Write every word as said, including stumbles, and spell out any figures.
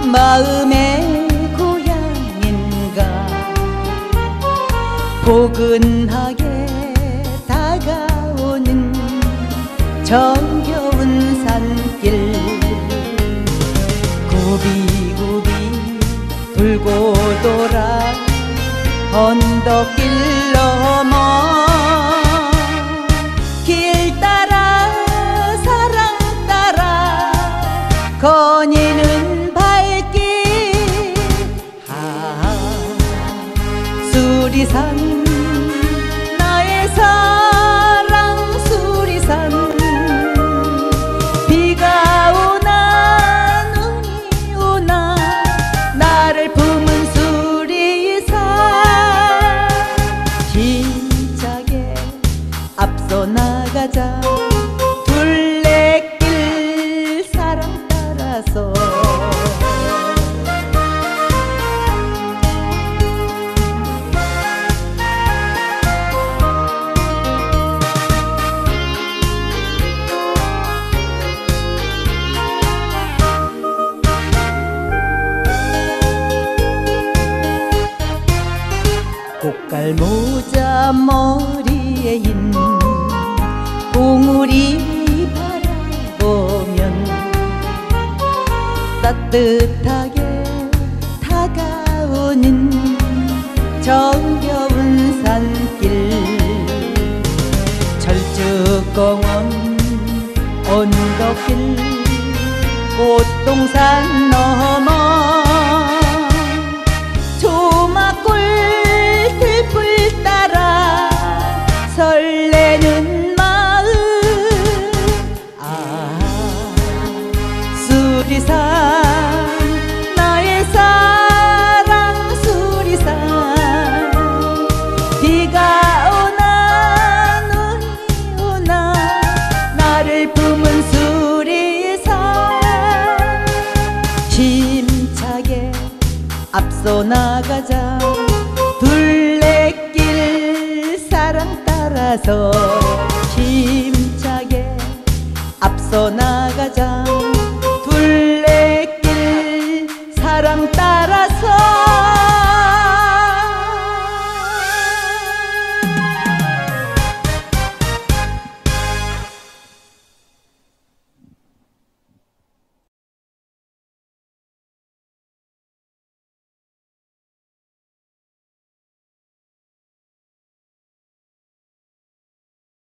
마음의 고향인가. 포근하게 다가오는 정겨운 산길, 굽이굽이 돌고 돌아 언덕길 넘어 길 따라 사랑 따라 거니는 발길. 아, 수리산 나의 사랑 수리산. 비가 오나 눈이 오나 나를 품은 수리산. 힘차게 앞서 나가자 둘레길 사랑 따라서. 꽃갈모자 머리에 인 봉우리 바라보면 따뜻하게 다가오는 정겨운 산길. 철쭉공원 언덕길 꽃동산 넘어 조막골 들풀 따라 설레는 마음. 아, 수리산 나의 사랑 수리산. 비가 오나 눈이 오나 나를 품은 수리산. 힘차게 앞서 나가자 둘레길 사랑 따라서. 힘차게 앞서 나가자 둘레길 사랑 따라서.